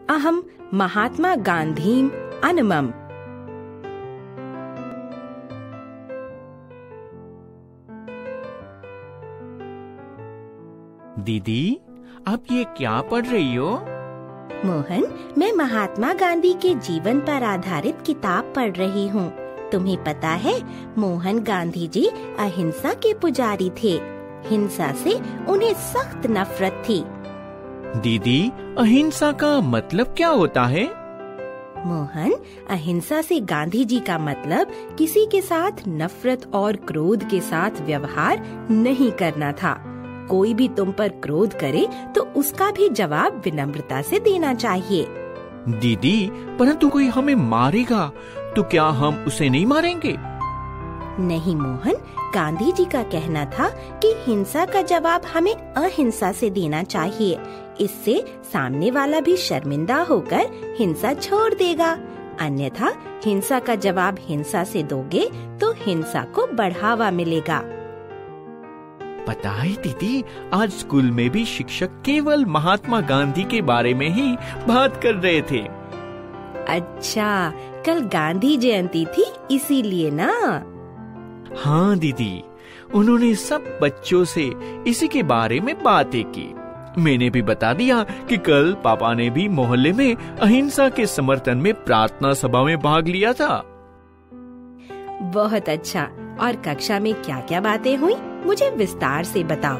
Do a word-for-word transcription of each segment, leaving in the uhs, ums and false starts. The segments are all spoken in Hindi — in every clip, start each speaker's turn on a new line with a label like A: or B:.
A: अहम महात्मा गांधीम अनमम।
B: दीदी, आप ये क्या पढ़ रही हो?
A: मोहन, मैं महात्मा गांधी के जीवन पर आधारित किताब पढ़ रही हूँ। तुम्हें पता है, मोहन गांधी जी अहिंसा के पुजारी थे। हिंसा से उन्हें सख्त नफरत थी।
B: दीदी, अहिंसा का मतलब क्या होता है?
A: मोहन, अहिंसा से गांधी जी का मतलब किसी के साथ नफरत और क्रोध के साथ व्यवहार नहीं करना था। कोई भी तुम पर क्रोध करे तो उसका भी जवाब विनम्रता से देना चाहिए।
B: दीदी, परंतु कोई हमें मारेगा तो क्या हम उसे नहीं मारेंगे?
A: नहीं मोहन, गांधी जी का कहना था कि हिंसा का जवाब हमें अहिंसा से देना चाहिए। इससे सामने वाला भी शर्मिंदा होकर हिंसा छोड़ देगा। अन्यथा हिंसा का जवाब हिंसा से दोगे तो हिंसा को बढ़ावा मिलेगा।
B: पता है दीदी, आज स्कूल में भी शिक्षक केवल महात्मा गांधी के बारे में ही बात कर रहे थे।
A: अच्छा, कल गांधी जयंती थी इसीलिए ना?
B: हाँ दीदी, उन्होंने सब बच्चों से इसी के बारे में बातें की। मैंने भी बता दिया कि कल पापा ने भी मोहल्ले में अहिंसा के समर्थन में प्रार्थना सभा में भाग लिया था।
A: बहुत अच्छा। और कक्षा में क्या क्या बातें हुई, मुझे विस्तार से बताओ।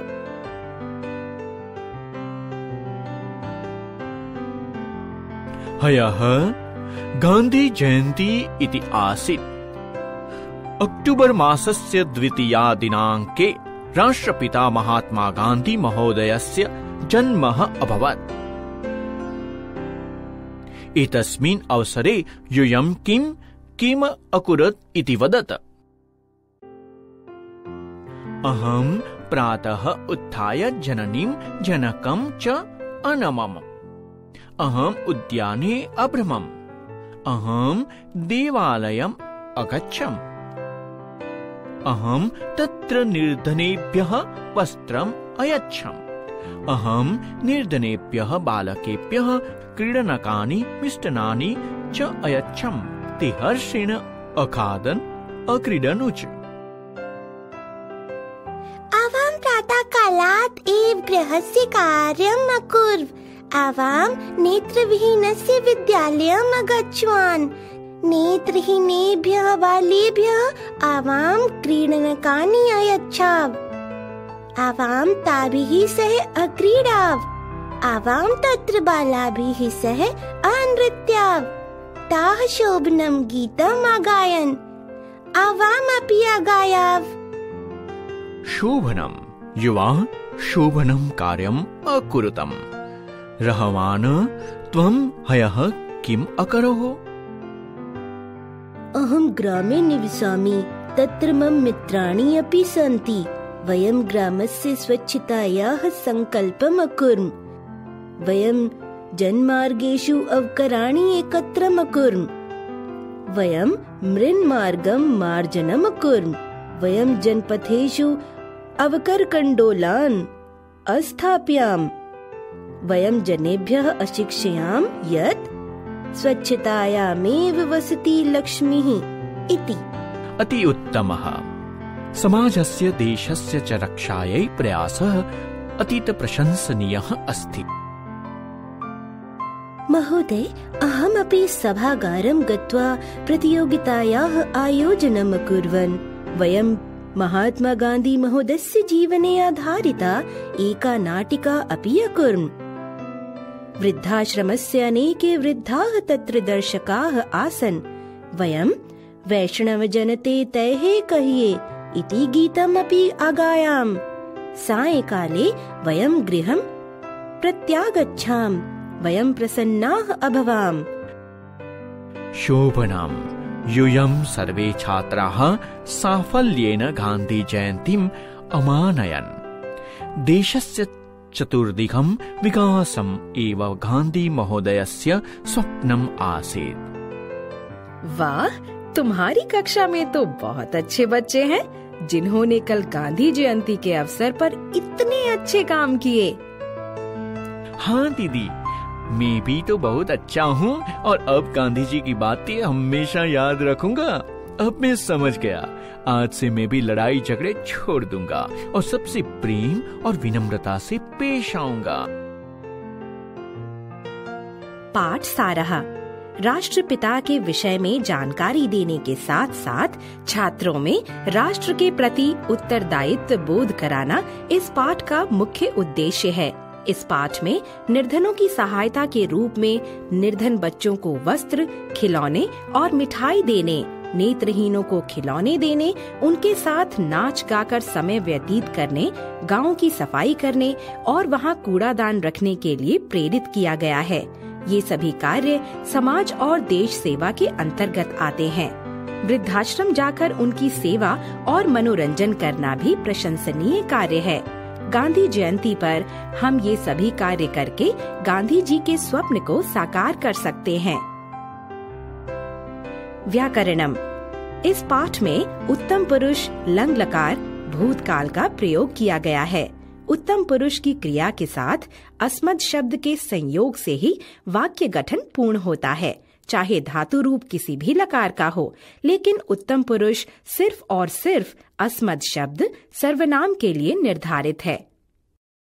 B: हयः गांधी जयंती इति आसीत्। अक्टूबर मासस्य द्वितीया दिनाङ्के राष्ट्रपिता महात्मा गांधी महोदयस्य जन्मः अभवत्। एतस्मिन् अवसरे यूयं किं किम् अकुरत् इति वदत्। अहं प्रातः उत्थाय जननीं जनकं च अनमम्। अहम् उद्याने अभ्रमम्। अहं देवालयम् अगच्छम्। अहं तत्र निर्धनेभ्यः वस्त्रम् अयच्छम्। अहं निर्धनेभ्यः बालकेभ्यः क्रीडनकानि मिष्टान्नानि च अयच्छम्। ते हर्षेण अखादन् अक्रीडन् च।
C: आवां प्रातःकालात् एव गृहस्य कार्यम् अकुर्व। आवां नेत्रविहीनस्य विद्यालयम् अगच्छवान्। नेत्रहीनेभ्यः बालेभ्यः आवां क्रीडनकानि अयच्छाव। आवां ताभिः सह अक्रीडाव। आवां तत्र बालाभिः सह अनृत्याव। ताः शोभनं गीतम् अगायन्। आवामपि अगायाव।
B: शोभनं युवा शोभनं कार्यम् अकुरुतम्। रहवान त्वं हयः किम् अकरोः?
C: अहं ग्रामे निवसामि। तत्र मम मित्राणि अपि सन्ति। वयं ग्रामस्य स्वच्छतायाः सङ्कल्पम् अकुर्म। वयं जनमार्गेषु अवकराणि एकत्रम् अकुर्म। वयं मृन्मार्गं मार्जनम् अकुर्म। वयं जनपथेषु अवकरकण्डोलान् अस्थापयाम। वयं जनेभ्यः अशिक्षयाम यत् स्वच्छतायामेव वसति लक्ष्मीः इति।
B: अति उत्तमः। समाजस्य देशस्य च रक्षायै प्रयासः अतीत प्रशंसनीयः अस्ति।
C: महोदय, अहमपि सभागारं गत्वा प्रतियोगितायाः आयोजनम् अकुर्वन्। वयं महात्मा गांधी महोदयस्य जीवने आधारिता एका नाटिका अपि अकुर्म। वृद्धाश्रमस्य अनेके वृद्धाः तत्र दर्शकाः आसन्। वयं वैष्णवजनते तैः कहिये इति गीतम् अपि अगायाम। सायंकाले वयं गृहं प्रत्यागच्छाम। वयं प्रसन्नाः अभवाम।
B: शोभनम्। यूयं सर्वे छात्राः साफल्येन गांधी जयन्तीम् अमानयन्। देशस्य चतुर्दिगं विकासम् एव गांधी महोदयस्य स्वप्नम् आसीत्।
A: वाह, तुम्हारी कक्षा में तो बहुत अच्छे बच्चे हैं जिन्होंने कल गांधी जयंती के अवसर पर इतने अच्छे काम किए।
B: हाँ दीदी, मैं भी तो बहुत अच्छा हूँ और अब गांधी जी की बातें हमेशा याद रखूंगा। अब मैं समझ गया, आज से मैं भी लड़ाई झगड़े छोड़ दूंगा और सबसे प्रेम और विनम्रता से पेश आऊंगा।
C: पाठ सारहा। राष्ट्रपिता के विषय में जानकारी देने के साथ साथ छात्रों में राष्ट्र के प्रति उत्तरदायित्व बोध कराना इस पाठ का मुख्य उद्देश्य है। इस पाठ में निर्धनों की सहायता के रूप में निर्धन बच्चों को वस्त्र, खिलौने और मिठाई देने, नेत्रहीनों को खिलौने देने, उनके साथ नाच गाकर समय व्यतीत करने, गांव की सफाई करने और वहां कूड़ादान रखने के लिए प्रेरित किया गया है। ये सभी कार्य समाज और देश सेवा के अंतर्गत आते हैं। वृद्धाश्रम जाकर उनकी सेवा और मनोरंजन करना भी प्रशंसनीय कार्य है। गांधी जयंती पर हम ये सभी कार्य करके गांधी जी के स्वप्न को साकार कर सकते हैं। व्याकरणम। इस पाठ में उत्तम पुरुष लंग लकार भूतकाल का प्रयोग किया गया है। उत्तम पुरुष की क्रिया के साथ अस्मद शब्द के संयोग से ही वाक्य गठन पूर्ण होता है, चाहे धातु रूप किसी भी लकार का हो। लेकिन उत्तम पुरुष सिर्फ और सिर्फ अस्मद शब्द सर्वनाम के लिए निर्धारित है।